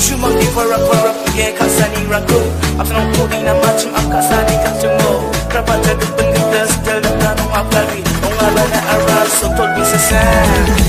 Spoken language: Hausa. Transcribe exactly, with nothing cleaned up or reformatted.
Shumang di para-para puye kasani ragu Afnong pudi na macam akasani katungo Krabat jaga pendidas Del dan tanong apari Ongaba na aral sontol bi.sa.